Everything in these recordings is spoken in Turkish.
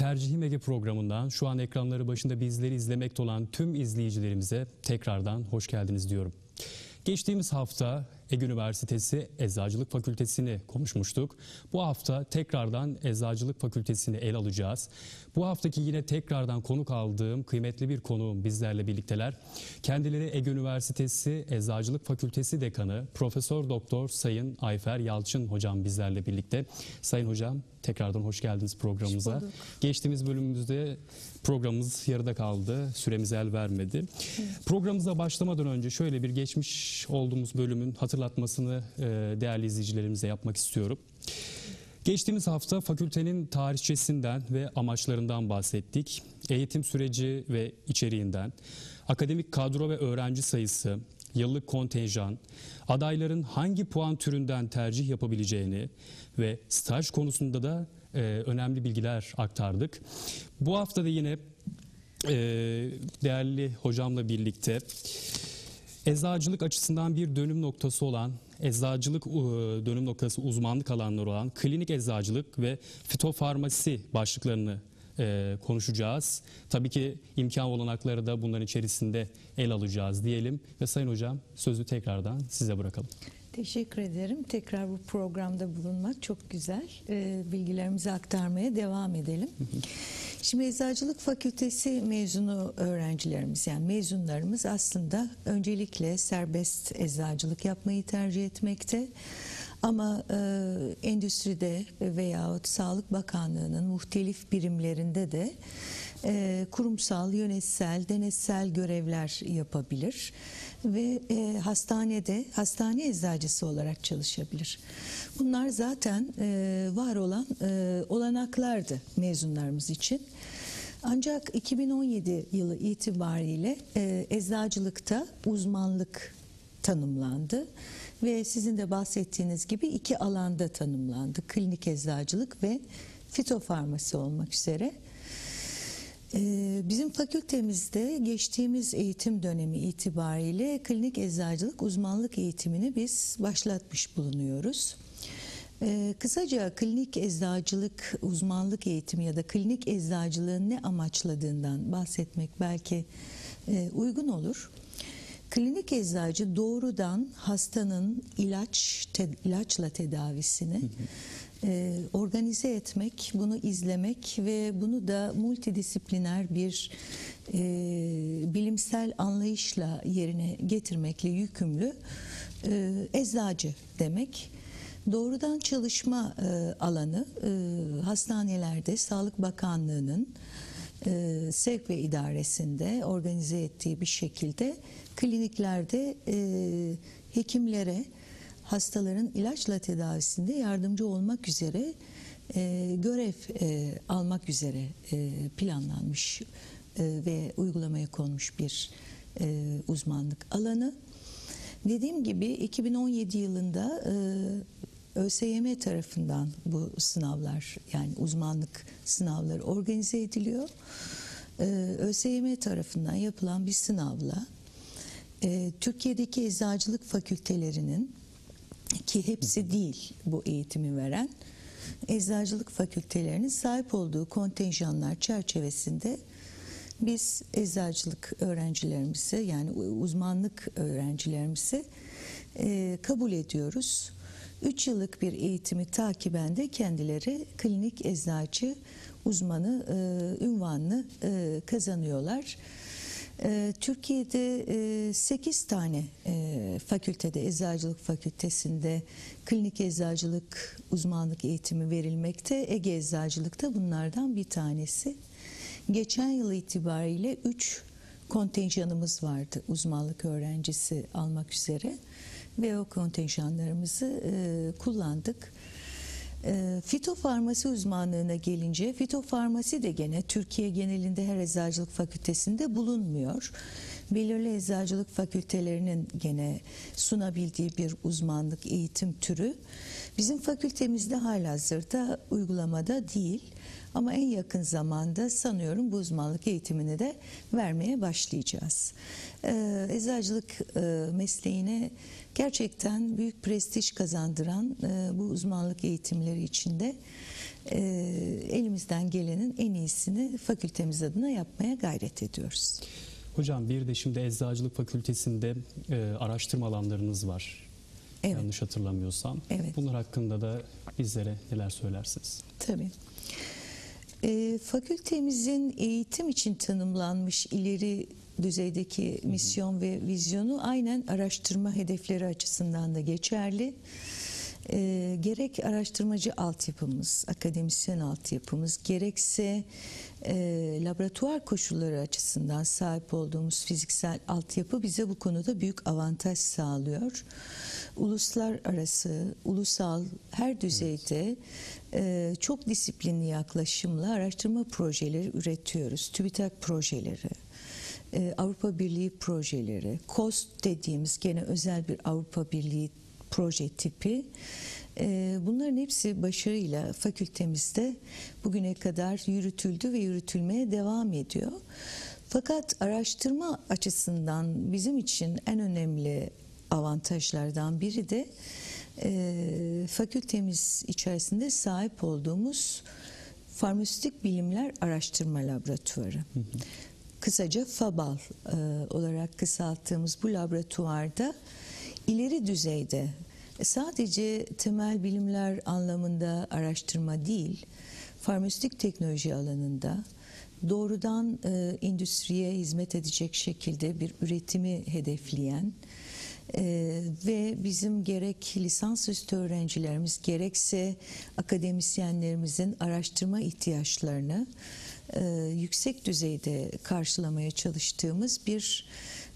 Tercihim Ege programından şu an ekranları başında bizleri izlemekte olan tüm izleyicilerimize tekrardan hoş geldiniz diyorum. Geçtiğimiz hafta Ege Üniversitesi Eczacılık Fakültesini konuşmuştuk. Bu hafta tekrardan Eczacılık Fakültesini ele alacağız. Bu haftaki yine tekrardan konuk aldığım kıymetli bir konuğum bizlerle birlikteler. Kendileri Ege Üniversitesi Eczacılık Fakültesi Dekanı Profesör Doktor Sayın Ayfer Yalçın hocam bizlerle birlikte. Sayın hocam tekrardan hoş geldiniz programımıza. Geçtiğimiz bölümümüzde programımız yarıda kaldı. Süremiz el vermedi. Evet. Programımıza başlamadan önce şöyle bir geçmiş olduğumuz bölümün hatırlatmasını değerli izleyicilerimize yapmak istiyorum. Geçtiğimiz hafta fakültenin tarihçesinden ve amaçlarından bahsettik. Eğitim süreci ve içeriğinden, akademik kadro ve öğrenci sayısı, yıllık kontenjan, adayların hangi puan türünden tercih yapabileceğini ve staj konusunda da önemli bilgiler aktardık. Bu hafta da yine değerli hocamla birlikte eczacılık açısından bir dönüm noktası olan, eczacılık dönüm noktası uzmanlık alanları olan klinik eczacılık ve fitofarmasi başlıklarını konuşacağız. Tabii ki imkan olanakları da bunların içerisinde el alacağız diyelim ve Sayın Hocam sözü tekrardan size bırakalım. Teşekkür ederim. Tekrar bu programda bulunmak çok güzel. Bilgilerimizi aktarmaya devam edelim. Şimdi Eczacılık Fakültesi mezunu öğrencilerimiz, yani mezunlarımız aslında öncelikle serbest eczacılık yapmayı tercih etmekte. Ama endüstride veyahut Sağlık Bakanlığı'nın muhtelif birimlerinde de kurumsal, yönetsel, denetsel görevler yapabilir ve hastanede hastane eczacısı olarak çalışabilir. Bunlar zaten var olan olanaklardı mezunlarımız için. Ancak 2017 yılı itibariyle eczacılıkta uzmanlık tanımlandı ve sizin de bahsettiğiniz gibi iki alanda tanımlandı. Klinik eczacılık ve fitofarmasi olmak üzere. Bizim fakültemizde geçtiğimiz eğitim dönemi itibariyle klinik eczacılık uzmanlık eğitimini biz başlatmış bulunuyoruz. Kısaca klinik eczacılık uzmanlık eğitimi ya da klinik eczacılığın ne amaçladığından bahsetmek belki uygun olur. Klinik eczacı doğrudan hastanın ilaçla tedavisini organize etmek, bunu izlemek ve bunu da multidisipliner bir bilimsel anlayışla yerine getirmekle yükümlü eczacı demek. Doğrudan çalışma alanı hastanelerde Sağlık Bakanlığı'nın sevk ve idaresinde organize ettiği bir şekilde kliniklerde hekimlere hastaların ilaçla tedavisinde yardımcı olmak üzere görev almak üzere planlanmış ve uygulamaya konmuş bir uzmanlık alanı. Dediğim gibi 2017 yılında ÖSYM tarafından bu sınavlar, yani uzmanlık sınavları organize ediliyor. ÖSYM tarafından yapılan bir sınavla Türkiye'deki eczacılık fakültelerinin, ki hepsi değil bu eğitimi veren, eczacılık fakültelerinin sahip olduğu kontenjanlar çerçevesinde biz eczacılık öğrencilerimizi, yani uzmanlık öğrencilerimizi kabul ediyoruz. 3 yıllık bir eğitimi takiben de kendileri klinik eczacı uzmanı unvanını kazanıyorlar. Türkiye'de 8 tane fakültede, eczacılık fakültesinde klinik eczacılık uzmanlık eğitimi verilmekte. Ege Eczacılık'ta bunlardan bir tanesi. Geçen yıl itibariyle 3 kontenjanımız vardı uzmanlık öğrencisi almak üzere ve o kontenjanlarımızı kullandık. Fitofarmasi uzmanlığına gelince, fitofarmasi de gene Türkiye genelinde her eczacılık fakültesinde bulunmuyor. Belirli eczacılık fakültelerinin gene sunabildiği bir uzmanlık eğitim türü. Bizim fakültemizde halihazırda uygulamada değil. Ama en yakın zamanda sanıyorum bu uzmanlık eğitimini de vermeye başlayacağız. Eczacılık mesleğine gerçekten büyük prestij kazandıran bu uzmanlık eğitimleri içinde elimizden gelenin en iyisini fakültemiz adına yapmaya gayret ediyoruz. Hocam bir de şimdi Eczacılık Fakültesi'nde araştırma alanlarınız var. Evet. Yanlış hatırlamıyorsam. Evet. Bunlar hakkında da bizlere neler söylersiniz? Tabii. Fakültemizin eğitim için tanımlanmış ileri düzeydeki misyon ve vizyonu aynen araştırma hedefleri açısından da geçerli. Gerek araştırmacı altyapımız, akademisyen altyapımız, gerekse laboratuvar koşulları açısından sahip olduğumuz fiziksel altyapı bize bu konuda büyük avantaj sağlıyor. Uluslararası, ulusal her düzeyde çok disiplinli yaklaşımla araştırma projeleri üretiyoruz. TÜBİTAK projeleri, Avrupa Birliği projeleri, COST dediğimiz gene özel bir Avrupa Birliği proje tipi. Bunların hepsi başarıyla fakültemizde bugüne kadar yürütüldü ve yürütülmeye devam ediyor. Fakat araştırma açısından bizim için en önemli avantajlardan biri de fakültemiz içerisinde sahip olduğumuz Farmasötik Bilimler Araştırma Laboratuvarı. Kısaca FABAL olarak kısalttığımız bu laboratuvarda ileri düzeyde sadece temel bilimler anlamında araştırma değil, farmasötik teknoloji alanında doğrudan endüstriye hizmet edecek şekilde bir üretimi hedefleyen ve bizim gerek lisansüstü öğrencilerimiz gerekse akademisyenlerimizin araştırma ihtiyaçlarını yüksek düzeyde karşılamaya çalıştığımız bir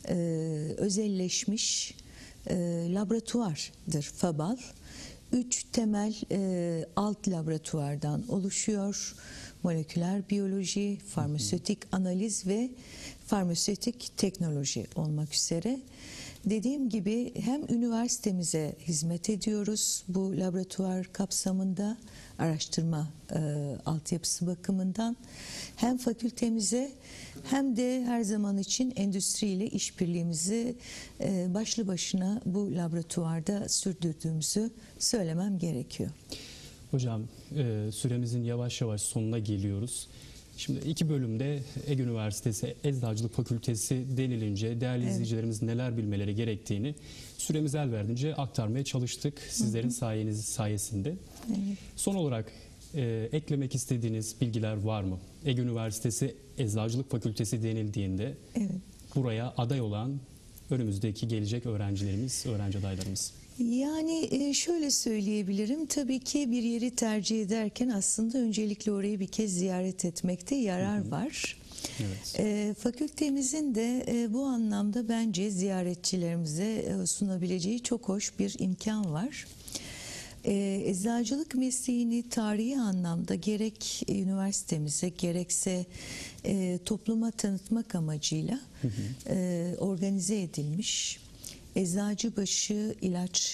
özelleşmiş laboratuvardır FABAL. 3 temel alt laboratuvardan oluşuyor. Moleküler biyoloji, farmasötik analiz ve farmasötik teknoloji olmak üzere. Dediğim gibi hem üniversitemize hizmet ediyoruz bu laboratuvar kapsamında araştırma altyapısı bakımından, hem fakültemize hem de her zaman için endüstriyle işbirliğimizi başlı başına bu laboratuvarda sürdürdüğümüzü söylemem gerekiyor. Hocam süremizin yavaş yavaş sonuna geliyoruz. Şimdi 2 bölümde Ege Üniversitesi Eczacılık Fakültesi denilince değerli izleyicilerimiz neler bilmeleri gerektiğini süremiz el verdiğince aktarmaya çalıştık sizlerin sayesinde. Evet. Son olarak eklemek istediğiniz bilgiler var mı? Ege Üniversitesi Eczacılık Fakültesi denildiğinde buraya aday olan önümüzdeki gelecek öğrencilerimiz, öğrenci adaylarımız. Yani şöyle söyleyebilirim, tabii ki bir yeri tercih ederken aslında öncelikle orayı bir kez ziyaret etmekte yarar var. Evet. Fakültemizin de bu anlamda bence ziyaretçilerimize sunabileceği çok hoş bir imkan var. Eczacılık mesleğini tarihi anlamda gerek üniversitemize gerekse topluma tanıtmak amacıyla organize edilmiş Eczacıbaşı İlaç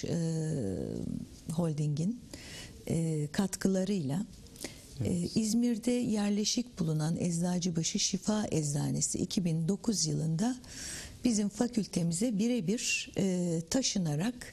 Holding'in katkılarıyla İzmir'de yerleşik bulunan Eczacıbaşı Şifa Eczanesi 2009 yılında bizim fakültemize birebir taşınarak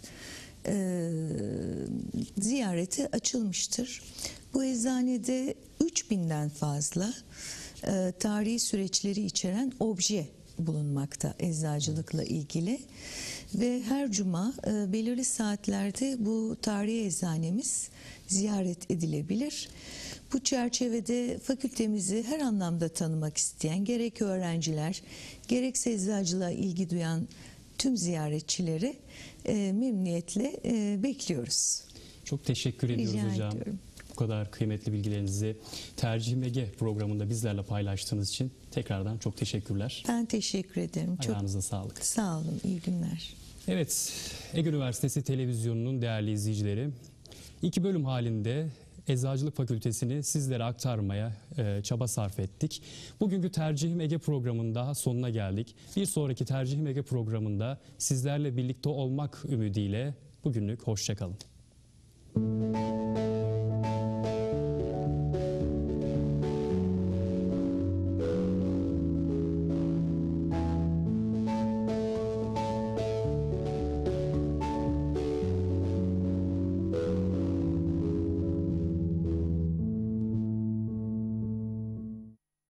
ziyarete açılmıştır. Bu eczanede 3000'den fazla tarihi süreçleri içeren obje bulunmakta eczacılıkla ilgili ve her cuma belirli saatlerde bu tarihi eczanemiz ziyaret edilebilir. Bu çerçevede fakültemizi her anlamda tanımak isteyen gerek öğrenciler gerekse eczacılığa ilgi duyan tüm ziyaretçileri memnuniyetle bekliyoruz. Çok teşekkür ediyoruz hocam. Ediyorum. Bu kadar kıymetli bilgilerinizi Tercihim Ege programında bizlerle paylaştığınız için tekrardan çok teşekkürler. Ben teşekkür ederim. Ayağınıza sağlık. Sağ olun. İyi günler. Evet, Ege Üniversitesi Televizyonu'nun değerli izleyicileri, 2 bölüm halinde Eczacılık Fakültesini sizlere aktarmaya çaba sarf ettik. Bugünkü Tercihim Ege programında sonuna geldik. Bir sonraki Tercihim Ege programında sizlerle birlikte olmak ümidiyle bugünlük hoşça kalın.